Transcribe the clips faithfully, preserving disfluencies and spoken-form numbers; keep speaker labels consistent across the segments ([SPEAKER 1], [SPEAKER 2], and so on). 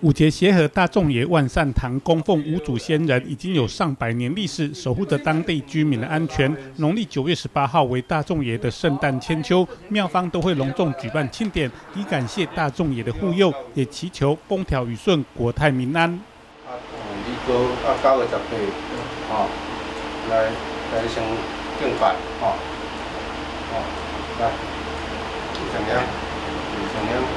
[SPEAKER 1] 五节协和大众爷万善堂供奉五祖先人，已经有上百年历史，守护着当地居民的安全。农历九月十八号为大众爷的圣诞千秋，庙方都会隆重举办庆典，以感谢大众爷的护佑，也祈求风调雨顺、国泰民安。
[SPEAKER 2] 啊，你哥啊，九月十八，哦，来来上敬拜，哦，哦，来，怎样？怎样？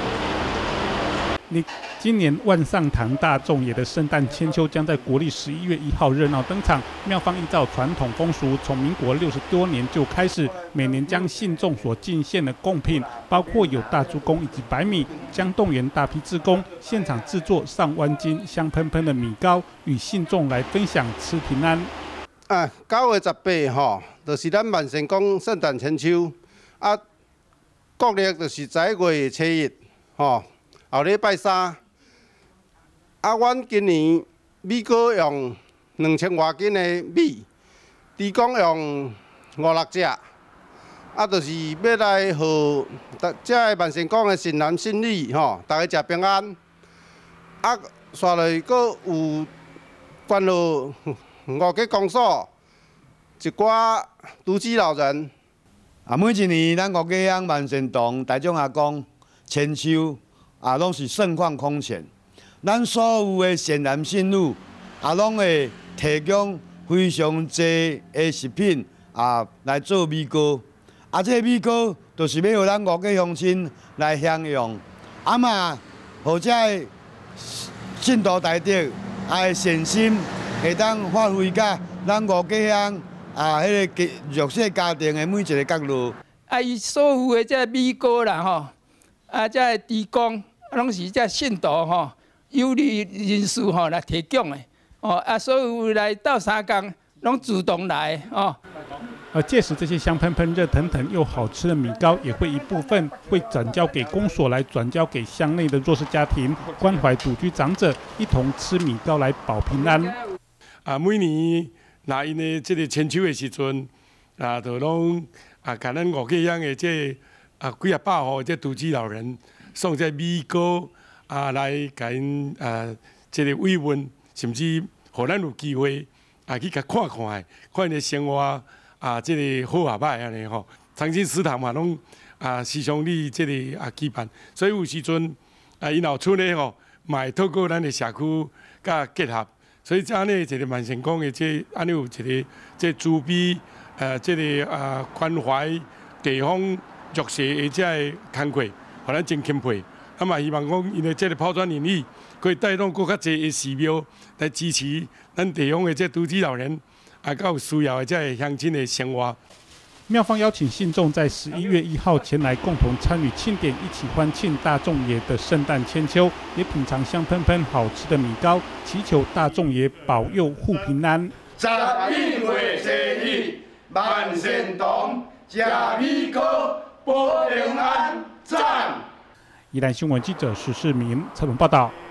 [SPEAKER 1] 你今年万善堂大众爷的圣诞千秋将在国历十一月一号热闹登场。庙方依照传统风俗，从民国六十多年就开始，每年将信众所进献的贡品，包括有大猪公以及白米，将动员大批志工现场制作上万斤香喷喷的米糕，与信众来分享吃平安。
[SPEAKER 2] 啊，九月十八吼，就是咱万善宫圣诞千秋啊，国历就是十一月初一，吼。 后礼拜三，啊，阮今年米糕用两千外斤的米，猪公用五六只，啊，就是要来互这个万善宫的新男新女吼，大家食平安。啊，刷落阁有关落五个公所，一寡独居老人。
[SPEAKER 3] 啊，每一年咱五家乡万善堂大众阿公千秋。 啊，拢是盛况空前。咱所有的善男信女，啊，拢会提供非常济的食品啊来做米糕。啊，这个米糕就是要互咱五个乡亲来享用。啊嘛，或者信徒大德啊的善心，会当发挥甲咱五家乡啊迄个弱势家庭的每一个角落。
[SPEAKER 4] 啊，伊所有的这米糕啦吼，啊，这猪公。 拢是这信徒吼，有利人士吼来提供的哦啊，所有来到三工拢主动来哦。
[SPEAKER 1] 而届时，这些香喷喷、热腾腾又好吃的米糕，也会一部分会转交给公所，来转交给乡内的弱势家庭，关怀独居长者，一同吃米糕来保平安。
[SPEAKER 5] 啊，每年那因的这个千秋的时阵，啊，就拢啊，甲咱五家乡的这啊几啊百户这独居老人。 送这米糕啊，来甲因啊，这个慰问，甚至互咱有机会啊去甲看看，看因的生活啊，这个好啊歹安尼吼。长青食堂嘛，拢啊时常哩这个啊举办，所以有时阵啊，因后村咧吼，嘛会透过咱的社区甲结合，所以这安尼一个万善宫的这安尼有一个这慈悲呃这个啊关怀地方弱势的这个工作。 互咱真钦佩，啊嘛希望讲因为这个抛砖引玉，可以带动更较侪的寺庙来支持咱地方的这独居老人，啊，较有需要的这乡亲的生活。
[SPEAKER 1] 庙方邀请信众在十一月一号前来共同参与庆典，一起欢庆大众爷的圣诞千秋，也品尝香喷喷好吃的米糕，祈求大众爷保佑护平安。
[SPEAKER 3] 十一月初一，万善堂食米糕保平安。
[SPEAKER 1] 宜兰新闻记者石世明采访报道。